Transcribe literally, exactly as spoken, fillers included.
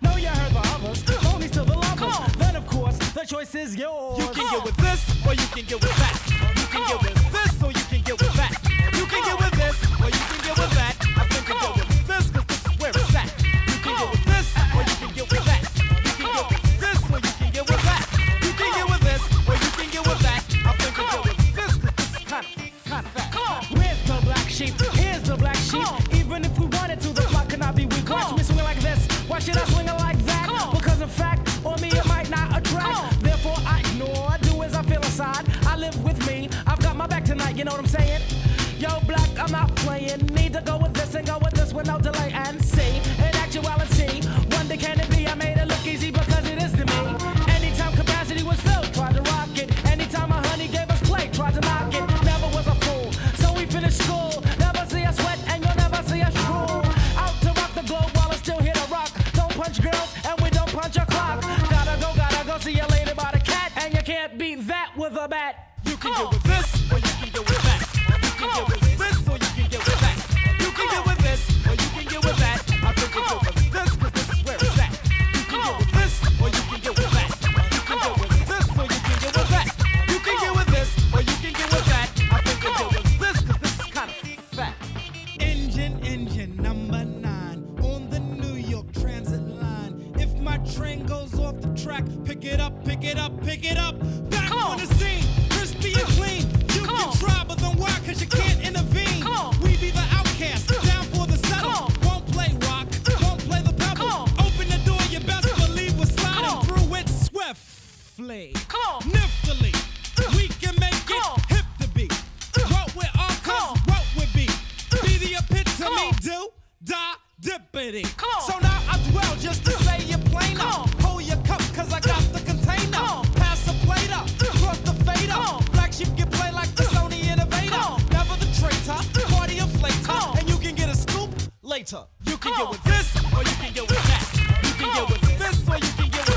No, you heard the others. Only to the lovers. Then, of course, the choice is yours. You can get with this, or you can get with that. You can get with this, or you can get with that. You can get with this, or you can get with that. I think you get with this, cause this is where it's at. You can get with this, or you can get with that. You can get with this, or you can get with that. You can get with this, or you can get with that. I think you get with this, cause this is kind of, kind of fat. Where's the black sheep? Here's the black sheep. Even if we wanted to, the clock cannot be weak. Watch me swing like this. Why should I swing it like that? Because in fact, on me it might not attract. Therefore I ignore, do as I feel inside. I live with me, I've got my back tonight, you know what I'm saying? Yo, black, I'm not playing. Need to go with this and go with this with no delay. And see, in actuality, wonder can it be? I made it look easy because it is to me. Anytime capacity was filled, tried to rock it. Anytime my honey gave us play, tried to knock it. Never was a fool, so we finished school. Never see us sweat and you'll never see us drool. Out to rock the globe while it's still here to rock. Don't punch girls and we don't punch a clock. Gotta go, gotta go see you later by the cat. And you can't beat that with a bat. You can get with this, or you can get with that. You can get with this, or you can get with that. You can get with this, or you can get with that. I think you get with this, cause this is where it's at. You can get with this, or you can get with that. You can get with this, or you can get with that. You can get with this, or you can get with that. I think you get with this, cause this is kind of fat. Engine, engine number nine on the New York Transit line. If my train goes off the track, pick it up, pick it up, pick it up. Back on the scene, crispy and clean. You can try, but then why? Cause you can't intervene. We be the outcast, down for the settle. Won't play rock, won't play the pebble. Open the door, you best believe we're sliding through it swiftly. Niftily, we can make it hip to be. What we're all cause, what we be. Be the epitome, do, die, dippity. So now I dwell just to say you plain up. Hold your cup, cause I got the container. Pass a plate up, cross the fader. Black sheep can play like the Sony Innovator. Never the traitor, party inflator. And you can get a scoop later. You can get with this, or you can get with that. You can get with this, or you can get with